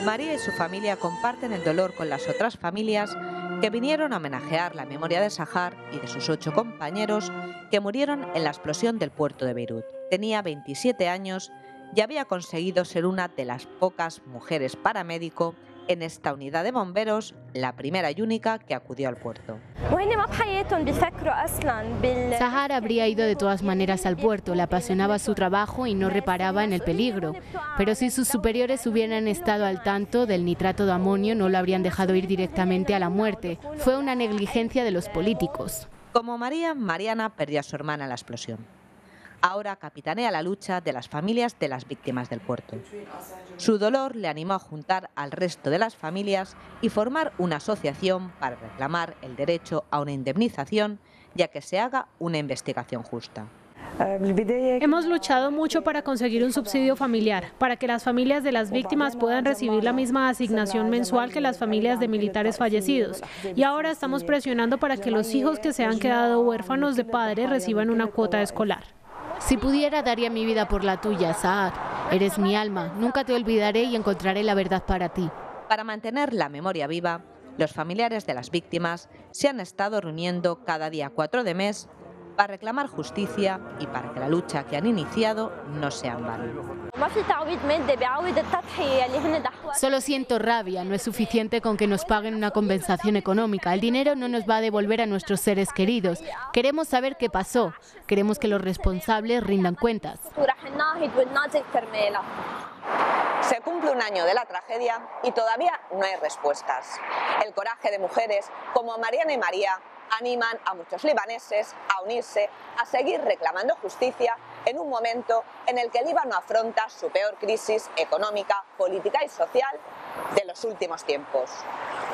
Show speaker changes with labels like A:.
A: María y su familia comparten el dolor con las otras familias que vinieron a homenajear la memoria de Sahar y de sus 8 compañeros que murieron en la explosión del puerto de Beirut. Tenía 27 años y había conseguido ser una de las pocas mujeres paramédico en esta unidad de bomberos, la primera y única que acudió al puerto.
B: Sahar habría ido de todas maneras al puerto, le apasionaba su trabajo y no reparaba en el peligro. Pero si sus superiores hubieran estado al tanto del nitrato de amonio, no lo habrían dejado ir directamente a la muerte. Fue una negligencia de los políticos.
A: Como María, Mariana perdió a su hermana en la explosión. Ahora capitanea la lucha de las familias de las víctimas del puerto. Su dolor le animó a juntar al resto de las familias y formar una asociación para reclamar el derecho a una indemnización y a que se haga una investigación justa.
C: Hemos luchado mucho para conseguir un subsidio familiar, para que las familias de las víctimas puedan recibir la misma asignación mensual que las familias de militares fallecidos. Y ahora estamos presionando para que los hijos que se han quedado huérfanos de padre reciban una cuota escolar.
B: Si pudiera, daría mi vida por la tuya, Sahar. Eres mi alma, nunca te olvidaré y encontraré la verdad para ti.
A: Para mantener la memoria viva, los familiares de las víctimas se han estado reuniendo cada día 4 de mes para reclamar justicia y para que la lucha que han iniciado no sea en vano.
B: Solo siento rabia, no es suficiente con que nos paguen una compensación económica. El dinero no nos va a devolver a nuestros seres queridos. Queremos saber qué pasó, queremos que los responsables rindan cuentas.
A: Se cumple un año de la tragedia y todavía no hay respuestas. El coraje de mujeres como Mariana y María animan a muchos libaneses a unirse, a seguir reclamando justicia en un momento en el que el Líbano afronta su peor crisis económica, política y social de los últimos tiempos.